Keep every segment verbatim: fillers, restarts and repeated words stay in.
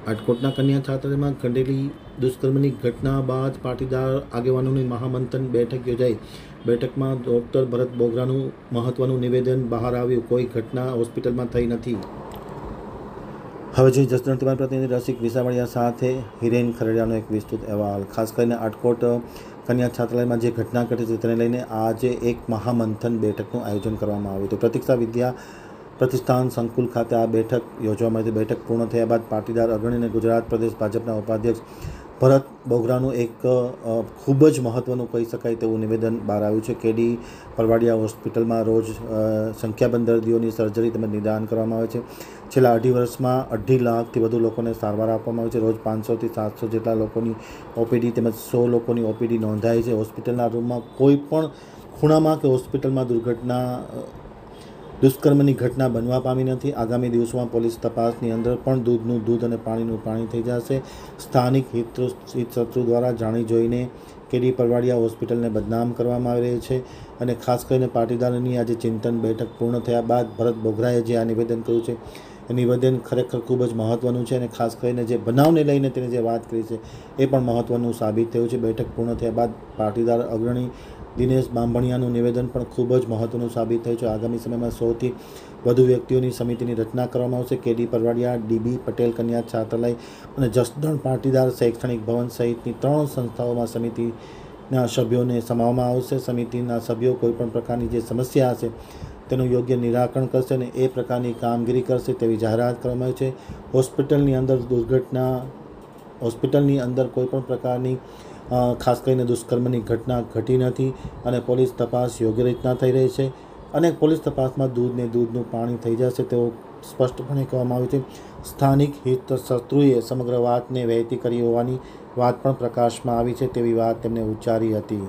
રાજકોટના કન્યા છાત્રાલયમાં ઘટેલી દુષ્કર્મની ઘટના બાદ પાટીદાર આગેવાનોની મહામંથન બેઠક યોજાઈ। બેઠકમાં ડોક્ટર ભરત બોગરાનું મહત્વનું નિવેદન બહાર આવ્યું। કોઈ ઘટના હોસ્પિટલમાં થઈ નથી। હવે જે જસદણ તમારા પ્રતિનિધિ રસિક વિસાવડિયા સાથે હિરેન ખરડિયાનો એક વિસ્તૃત અહેવાલ। ખાસ કરીને રાજકોટ કન્યા છાત્રાલયમાં જે ઘટના ઘટી છે તેને લઈને આજે એક મહામંથન બેઠકનું આયોજન કરવામાં આવ્યું હતું। પ્રતીક્ષા વિદ્યા પ્રતિષ્ઠાન સંકુલ ખાતે આ બેઠક યોજવામાં આવી। બેઠક પૂર્ણ થયા બાદ પાટીદાર અગ્રણી અને ગુજરાત પ્રદેશ ભાજપના ઉપાધ્યક્ષ ભરત બોગરાનું એક ખૂબ જ મહત્ત્વનું કહી શકાય તેવું નિવેદન બહાર આવ્યું છે। કેડી પરવાડિયા હોસ્પિટલમાં રોજ સંખ્યાબંધ દર્દીઓની સર્જરી તેમજ નિદાન કરવામાં આવે છે। છેલ્લા અઢી વર્ષમાં અઢી લાખથી વધુ લોકોને સારવાર આપવામાં આવે છે। રોજ પાંચસોથી સાતસો જેટલા લોકોની ઓપીડી તેમજ સો લોકોની ઓપીડી નોંધાઈ છે। હોસ્પિટલના રૂમમાં કોઈ પણ ખૂણામાં કે હોસ્પિટલમાં દુર્ઘટના દુષ્કર્મની ઘટના બનવા પામી નથી। આગામી દિવસોમાં પોલીસ તપાસની અંદર પણ દૂધનું દૂધ અને પાણીનું પાણી થઈ જશે। સ્થાનિક હિત શત્રુ દ્વારા જાણી જોઈને કેડી પરવાડિયા હોસ્પિટલને બદનામ કરવામાં આવી રહી છે અને ખાસ કરીને પાટીદારની આજે ચિંતન બેઠક પૂર્ણ થયા બાદ ભરત બોગરાએ જે આ નિવેદન કર્યું છે એ નિવેદન ખરેખર ખૂબ જ મહત્ત્વનું છે અને ખાસ કરીને જે બનાવને લઈને તેને જે વાત કરી છે એ પણ મહત્ત્વનું સાબિત થયું છે। બેઠક પૂર્ણ થયા બાદ પાટીદાર અગ્રણી દિનેશ બાંભણિયાનું નિવેદન પણ ખૂબ જ મહત્ત્વનું સાબિત થયું છે। આગામી સમયમાં સૌથી વધુ વ્યક્તિઓની સમિતિની રચના કરવામાં આવશે। કેડી પરવાડિયા, ડીબી પટેલ કન્યા છાત્રાલય અને જસદણ પાટીદાર શૈક્ષણિક ભવન સહિતની ત્રણ સંસ્થાઓમાં સમિતિના સભ્યોને સમાવવામાં આવશે। સમિતિના સભ્યો કોઈપણ પ્રકારની જે સમસ્યા હશે તેનું યોગ્ય નિરાકરણ કરશે અને એ પ્રકારની કામગીરી કરશે તેવી જાહેરાત કરવામાં આવી છે। હોસ્પિટલની અંદર દુર્ઘટના હોસ્પિટલની અંદર કોઈપણ પ્રકારની ખાસ કરીને દુષ્કર્મની ઘટના ઘટી નથી અને પોલીસ તપાસ યોગ્ય રીતના થઈ રહી છે અને પોલીસ તપાસમાં દૂધને દૂધનું પાણી થઈ જશે તેવું સ્પષ્ટપણે કહેવામાં આવ્યું છે। સ્થાનિક હિત શત્રુએ સમગ્ર વાતને વહેતી કરી હોવાની વાત પણ પ્રકાશમાં આવી છે તેવી વાત તેમણે ઉચ્ચારી હતી।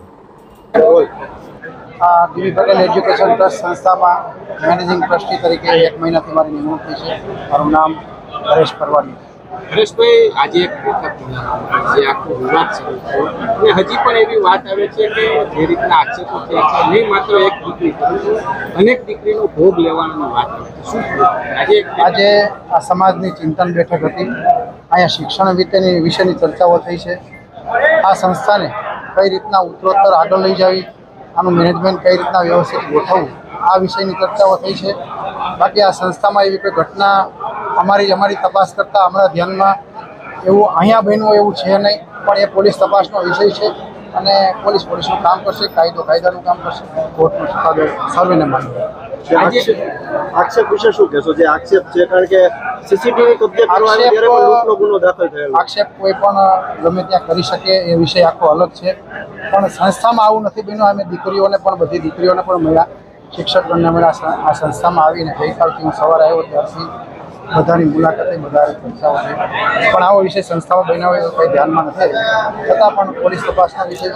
આ ડીબી પટેલ એજ્યુકેશન ટ્રસ્ટ સંસ્થામાં મેનેજિંગ ટ્રસ્ટી તરીકે એક મહિનાથી મારી નિમણૂક થઈ છે। મારું નામ હરેશ પરવાડિયા। હરેશભાઈ, આજે એક બેઠક જે આખો વિવાદ શરૂ થયો અને હજી પણ એવી વાત આવે છે કે જે રીતના આક્ષેપો થયા છે નહીં માત્ર એક દીકરી પરંતુ અનેક દીકરીનો ભોગ લેવાની વાત આવે છે। શું આજે આજે આ સમાજની ચિંતન બેઠક હતી। અહીંયા શિક્ષણ વિશેની વિશેની ચર્ચાઓ થઈ છે। આ સંસ્થાને કઈ રીતના ઉત્તરોત્તર આગળ લઈ જવી, આનું મેનેજમેન્ટ કઈ રીતના વ્યવસ્થિત ગોઠવવું, આ વિષયની ચર્ચાઓ થઈ છે। બાકી આ સંસ્થામાં એવી કોઈ ઘટના અમારી અમારી તપાસ કરતાં હમણાં ધ્યાનમાં એવું અહીંયા બન્યું એવું છે નહીં, પણ એ પોલીસ તપાસનો વિષય છે અને પોલીસ પોલીસનું કામ કરશે, કાયદો કાયદાનું કામ કરશે, કોર્ટનો ચુકાદો સર્વેને માનવો। આક્ષેપ વિશે શું કહેશો? જે આક્ષેપ છે કારણ કે સીસીટીવી કબજે કરવાની ત્યારે પણ લૂંટનો ગુનો દાખલ થયેલો। આક્ષેપ કોઈ પણ ગમે ત્યાં કરી શકે એ વિષય આખો અલગ છે, પણ સંસ્થામાં આવું નથી બન્યું। અમે દીકરીઓને પણ બધી દીકરીઓને પણ મળ્યા, શિક્ષકોને મળ્યા। આ સંસ્થામાં આવીને ગઈકાલથી હું સવારે આવ્યો ત્યારથી બધાની મુલાકાતે બધા ચર્ચાઓ છે, પણ આવો વિષય સંસ્થામાં બન્યા હોય કંઈ ધ્યાનમાં નથી, છતાં પણ પોલીસ તપાસના વિષય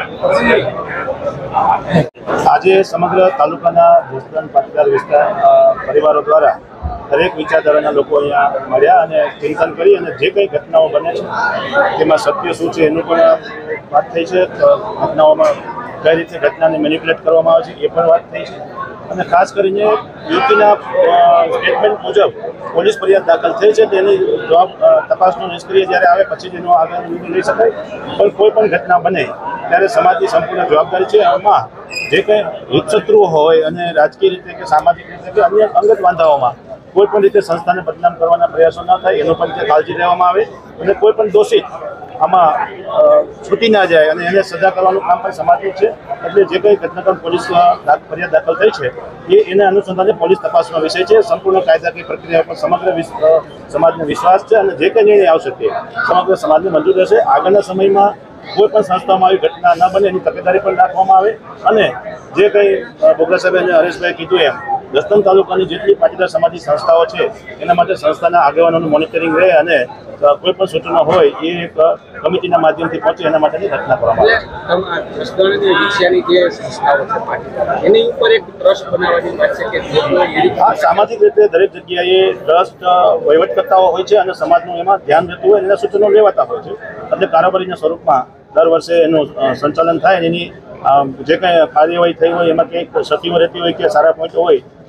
છે। આજે સમગ્ર તાલુકાના જસદણ પાટીદાર વિસ્તાર પરિવારો દ્વારા દરેક વિચારધારાના લોકો અહીંયા મળ્યા અને ચિંતન કરી અને જે કંઈ ઘટનાઓ બને છે તેમાં સત્ય શું છે એનું પણ વાત થઈ છે। ઘટનાઓમાં કઈ રીતે ઘટનાને મેનિપ્યુલેટ કરવામાં આવે છે એ પણ વાત થઈ છે અને ખાસ કરીને યુપીના સ્ટેટમેન્ટ મુજબ પોલીસ ફરિયાદ દાખલ થઈ છે તેની જવાબ તપાસનો નિષ્ક્રિય જ્યારે આવે પછી તેનો આગળ નિર્ણય લઈ શકાય, પણ કોઈ પણ ઘટના બને ત્યારે સમાજની સંપૂર્ણ જવાબદારી છે। આમાં જે કંઈ હિતશત્રુઓ હોય અને રાજકીય રીતે કે સામાજિક રીતે કે અન્ય અંગત વાંધાઓમાં કોઈ પણ રીતે સંસ્થાને બદનામ કરવાના પ્રયાસો ન થાય એનો પણ કાળજી લેવામાં આવે અને કોઈ પણ દોષિત આમાં છૂટી ના જાય અને એને સજા કરવાનું કામ પણ સમાજનું છે। એટલે જે કંઈ ઘટનાક્રમ પોલીસ ફરિયાદ દાખલ થઈ છે એ એના અનુસંધાને પોલીસ તપાસનો વિષય છે। સંપૂર્ણ કાયદાકીય પ્રક્રિયા પર સમગ્ર સમાજનો વિશ્વાસ છે અને જે કંઈ નિર્ણય આવશે તે સમગ્ર સમાજને મંજૂર રહેશે। આગળના સમયમાં કોઈ પણ સંસ્થામાં આવી ઘટના ન બને એની તકેદારી પણ રાખવામાં આવે અને જે કંઈ બોગરા સાહેબે અને હરેશભાઈએ કીધું એમ જસદણ તાલુકાની જેટલી પાટીદાર સમાજની સંસ્થાઓ છે એના માટે સંસ્થાના આગેવાનોનું મોનિટરિંગ રહે અને કોઈ પણ સૂચનો હોય એ એક કમિટીના માધ્યમથી પહોંચે એના માટેની રચના કરવામાં આવે। જસદણની વિષયની જે સંસ્થાઓ છે પાટીદાર એની ઉપર એક ટ્રસ્ટ બનાવવાની વાત છે કે હા, સામાજિક રીતે દરેક જગ્યાએ ટ્રસ્ટ વહીવટકર્તાઓ હોય છે અને સમાજનું એમાં ધ્યાન રહેતું હોય એના સૂચનો લેવાતા હોય છે એટલે કારોબારીના સ્વરૂપમાં દર વર્ષે એનું સંચાલન થાય એની જે કંઈ કાર્યવાહી થઈ હોય એમાં કંઈક સખીઓ રહેતી હોય કે સારા પોઈન્ટ હોય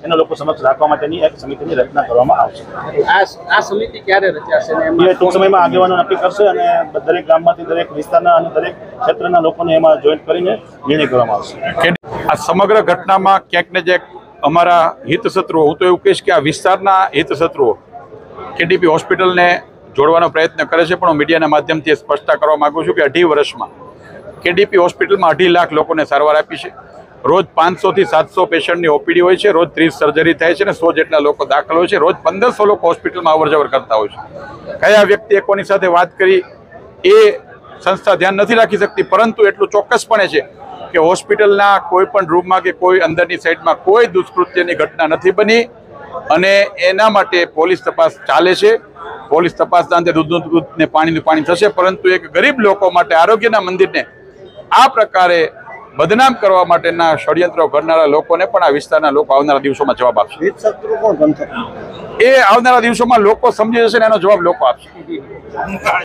એના લોકો સમક્ષ રાખવા માટેની એક સમિતિની રચના કરવામાં આવશે. આ આ સમિતિ ક્યારે રચાશે ને એ એમાં ટૂંક સમયમાં આગેવાનો નક્કી કરશે અને દરેક ગામમાંથી દરેક વિસ્તારના અને દરેક ક્ષેત્રના લોકોને એમાં જોઈન્ટ કરીને નિર્ણય કરવામાં આવશે. આ સમગ્ર ઘટનામાં ક્યાંક ને ક્યાંક અમારા હિતશત્રુઓ, હું તો એવું કહીશ કે આ વિસ્તારના હિતશત્રુઓ કેડીપી હોસ્પિટલને જોડવાનો પ્રયત્ન કરે છે, પણ હું મીડિયાના માધ્યમથી સ્પષ્ટતા કરવા માગું છું કે અઢી વર્ષમાં કેડીપી હોસ્પિટલમાં અઢી લાખ લોકોને સારવાર આપી છે. રોજ પાંચસોથી સાતસો પેશન્ટની ઓપીડી હોય છે, રોજ ત્રીસ સર્જરી થાય છે અને સો જેટલા લોકો દાખલ હોય છે, રોજ પંદરસો લોકો હોસ્પિટલમાં અવર જવર કરતા હોય છે. કયા વ્યક્તિએ કોની સાથે વાત કરી એ સંસ્થા ધ્યાન નથી રાખી શકતી, પરંતુ એટલું ચોક્કસપણે છે કે હોસ્પિટલના કોઈ પણ રૂમમાં કે કોઈ અંદરની સાઈડમાં કોઈ દુષ્કૃત્યની ઘટના નથી બની અને એના માટે પોલીસ તપાસ ચાલે છે. પોલીસ તપાસના અંતે દૂધનું દૂધ ને પાણીનું પાણી થશે, પરંતુ એક ગરીબ લોકો માટે આરોગ્યના મંદિરને આ પ્રકારે બદનામ કરવા માટેના ષડયંત્રો કરનારા લોકોને પણ આ વિસ્તારના લોકો આવનારા દિવસોમાં જવાબ આપશે. હિતશત્રુ કોણ બનશે એ આવનારા દિવસોમાં લોકો સમજી જશે ને એનો જવાબ લોકો આપશે.